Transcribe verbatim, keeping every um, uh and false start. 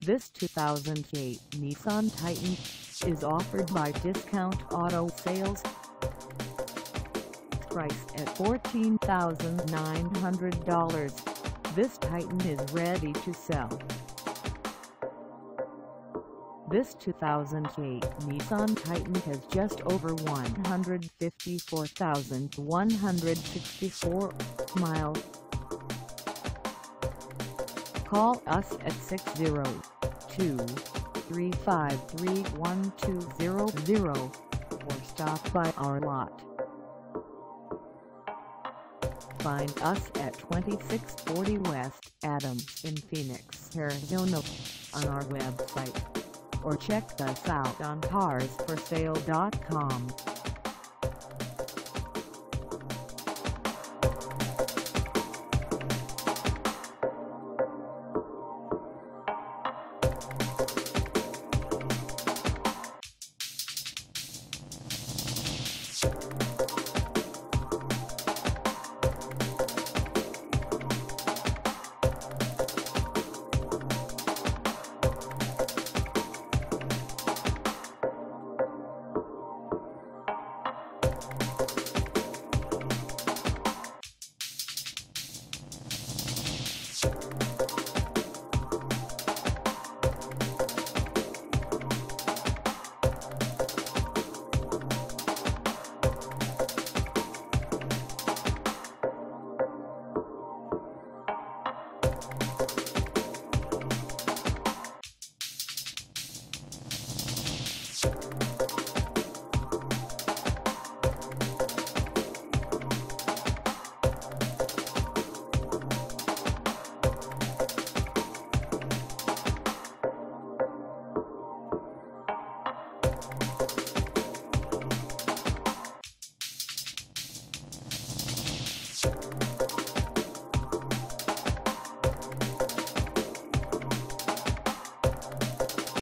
This two thousand eight Nissan Titan is offered by Discount Auto Sales. Priced at fourteen thousand nine hundred dollars, this Titan is ready to sell. This two thousand eight Nissan Titan has just over one hundred fifty-four thousand one hundred sixty-four miles. Call us at six zero two, three five three, one two zero zero or stop by our lot. Find us at twenty-six forty West Adams in Phoenix, Arizona on our website, or check us out on cars for sale dot com. You